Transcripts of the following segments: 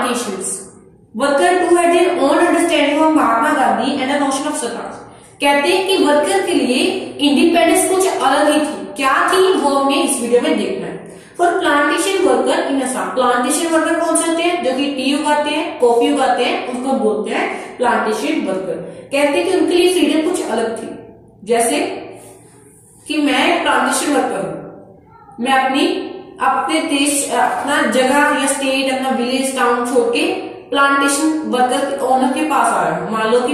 plantations. Worker too had their own understanding of Mahatma Gandhi and the notion of Swaraj. कहते हैं कि worker के लिए independence कुछ अलग ही थी। क्या थी वो हमने इस वीडियो में देखना है। For plantation worker in Assam, plantation worker कौन से होते हैं? जो कि टी उगाते हैं, कॉफी उगाते हैं, उनको बोलते हैं प्लांटेशन वर्कर। कहते हैं कि उनके लिए फ्रीडम कुछ अलग थी। जैसे कि मैं प्लांटेशन वर्कर हूं, मैं अपने देश, अपना जगह या स्टेट, अपना विलेज, टाउन छोड़ के प्लांटेशन वर्कर ओनर के पास आ रहा हूं। मान लो कि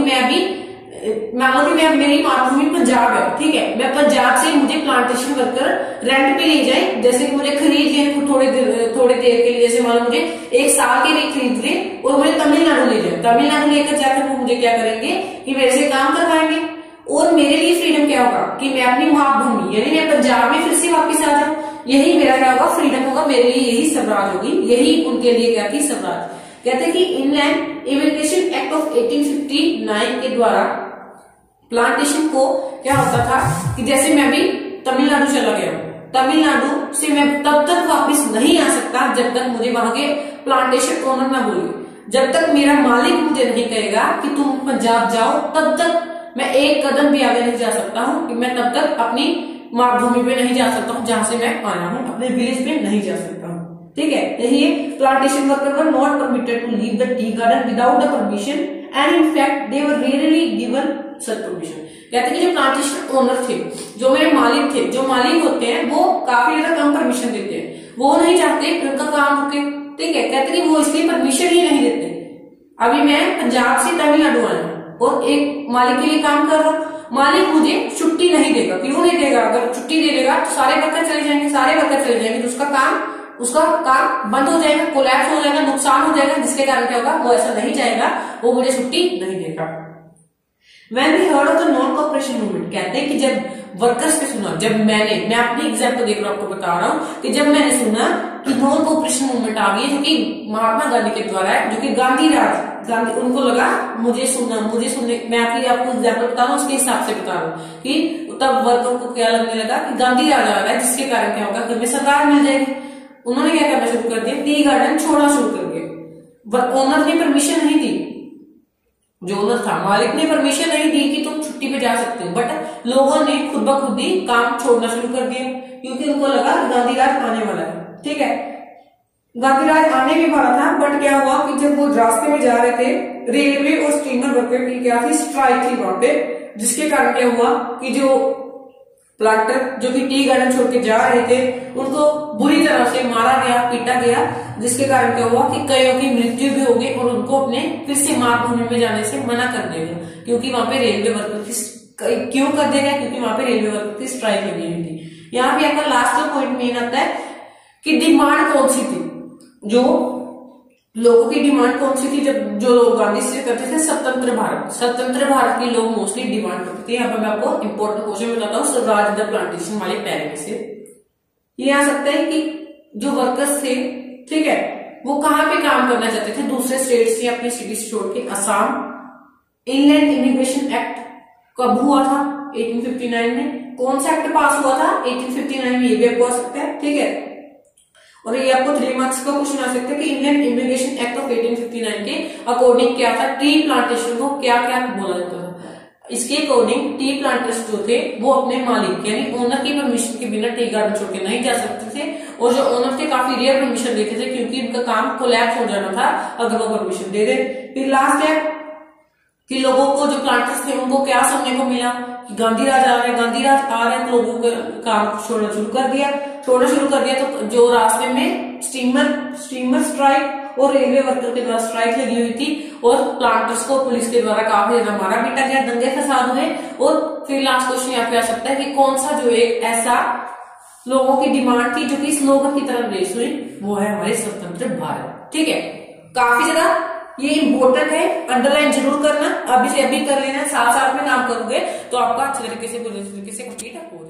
मेरी मातृभूमि पंजाब है, ठीक है, मैं पंजाब से मुझे प्लांटेशन वर्कर रेंट पे ले जाए, जैसे कि मुझे खरीद ले थोड़ी देर के लिए, जैसे मान लो मुझे 1 साल के लिए खरीद ले और मुझे तमिलनाडु ले जाए। तमिलनाडु लेकर जाकर वो मुझे क्या करेंगे कि मेरे से काम करवाएंगे। और मेरे लिए फ्रीडम क्या होगा कि मैं अपनी मातृभूमि यानी मैं पंजाब में फिर से वापिस आ जाऊं। यही मेरा क्या होगा, फ्रीडम होगा, मेरे लिए यही स्वराज होगी। यही उनके लिए क्या थी, स्वराज। कहते हैं कि इनलैंड इमिग्रेशन एक्ट ऑफ 1859 के द्वारा प्लांटेशन को क्या होता था कि जैसे मैं अभी तमिलनाडु चला गया हूं, तमिलनाडु से मैं तब तक वापस नहीं आ सकता जब तक मुझे वहां के प्लांटेशन ओनर ना बोले। जब तक मेरा मालिक मुझे नहीं कहेगा कि तुम पंजाब जाओ, तब तक मैं एक कदम भी आगे नहीं जा सकता हूं, कि मैं तब तक अपनी मातृभूमि पे नहीं जा सकता हूं जहां से मैं आया हूं, अपने विलेज पे नहीं जा सकता हूं। ठीक है, देखिए plantation worker were not permitted to leave the tea garden without the permission and in fact they were rarely given such permission. कहते हैं कि जो प्लांटेशन ओनर थे, जो मेरे मालिक थे, जो मालिक होते हैं वो काफी ज्यादा कम परमिशन देते हैं। वो नहीं चाहते कि उनका काम रुके। ठीक है, कहते हैं कि वो इसलिए परमिशन ही नहीं देते। अभी मैं पंजाब से तमिलनाडु आया और एक मालिक के लिए काम कर रहा हूं, मालिक मुझे छुट्टी नहीं देगा। क्यों नहीं देगा? अगर छुट्टी दे देगा तो सारे वर्कर चले जाएंगे, तो उसका काम बंद हो जाएगा, कोलैप्स हो जाएगा, नुकसान हो जाएगा, जिसके कारण क्या होगा, वो ऐसा नहीं चाहेगा, वो मुझे छुट्टी नहीं देगा। When we heard of the non cooperation movement, कहते हैं कि जब वर्कर्स ने सुना, मैं अपनी एग्जाम्पल देख रहा हूं, आपको बता रहा हूं कि जब मैंने सुना कि नॉन कोऑपरेशन मूवमेंट आ गई है, जो कि महात्मा गांधी के द्वारा है, जो कि गांधी उनको लगा मुझे सुनने, मैं आपको एग्जाम्पल बता रहा हूँ, उसके हिसाब से बता रहा हूँ कि तब वर्कर को क्या लगने लगा कि गांधी राज आ रहा है, जिसके कारण क्या होगा कि हमें सरकार मिल जाएगी। उन्होंने क्या करना शुरू कर दिया, टी गार्डन छोड़ना शुरू कर दिया। ओनर ने परमिशन नहीं दी, जो ओनर था, मालिक ने परमिशन नहीं दी कि तुम छुट्टी पे जा सकते हो, बट लोगों ने खुद ब खुद ही काम छोड़ना शुरू कर दिया, क्योंकि उनको लगा गांधी राज आने वाला है। ठीक है, गांधी राज आने भी वाला था, बट क्या हुआ कि जब वो रास्ते में जा रहे थे, रेलवे और स्टीमर वर्कर की क्या थी, स्ट्राइक थी वहां पे, जिसके कारण क्या हुआ कि जो प्लांटर जो कि टी गार्डन छोड़ के जा रहे थे, उनको बुरी तरह से मारा गया, पीटा गया, जिसके कारण क्या हुआ कि कईयों की मृत्यु भी हो गई और उनको अपने फिर से मातृभूमि में जाने से मना कर दिया गया, क्योंकि वहां पे रेलवे वर्कर की क्यों कर दिया गया, क्योंकि वहां पे रेलवे वर्कर की स्ट्राइक लगी हुई थी। यहाँ पे आपका लास्ट पॉइंट मेन आता है कि डिमांड कौन सी थी, जो लोगों की डिमांड कौन सी थी, जब जो लोग गांधी से करते थे स्वतंत्र भारत के लोग मोस्टली डिमांड करते थे। यहाँ पर मैं आपको इंपॉर्टेंट क्वेश्चन बताता हूँ स्वराज द प्लांटेशन वाले पैरे में से। ये आ सकता है कि जो वर्कर्स थे, ठीक है, वो कहाँ पे काम करना चाहते थे, दूसरे स्टेट से अपनी सिटीज छोड़ के। असम, इनलैंड इमिग्रेशन एक्ट कब हुआ था, 1859 में। कौन सा एक्ट पास हुआ था, 1859 में, ये भी आपको आ सकता है। ठीक है, और ये आपको 3 मार्क्स का क्वेश्चन आ सकता है कि इंडियन इमिग्रेशन एक्ट ऑफ 1859 के अकॉर्डिंग क्या था, टी प्लांटेशन को क्या क्या बोला जाता था। इसके अकॉर्डिंग टी प्लांटर्स जो थे वो अपने मालिक यानी ओनर की परमिशन के बिना टी गार्डन छोड़ के नहीं जा सकते थे, और जो ओनर थे काफी रेयर परमिशन देते थे, क्योंकि उनका काम कोलैप्स हो जाना था अगर वो परमिशन दे दे। फिर लास्ट है कि लोगों को, जो प्लांटर्स थे, उनको क्या सुनने को मिला कि गांधी राज आ रहे हैं, तो लोगों को काम छोड़ना शुरू कर दिया। तो जो रास्ते में स्टीमर स्ट्राइक और रेलवे वर्कर के द्वारा स्ट्राइक लगी हुई थी, और प्लांटर्स को पुलिस के द्वारा काफी ज्यादा मारा पीटा गया, दंगे फसाद हुए। और फिर लास्ट क्वेश्चन यहाँ पे आ सकता है कि कौन सा जो एक ऐसा लोगों की डिमांड थी जो कि स्लोगन की तरफ रेस हुई, वो है हमारे स्वतंत्र भारत। ठीक है, काफी ज्यादा ये इम्पोर्टेंट है, अंडरलाइन जरूर करना, अभी से अभी कर लेना, साथ साथ में काम करोगे तो आपका अच्छे तरीके से कंप्लीट हो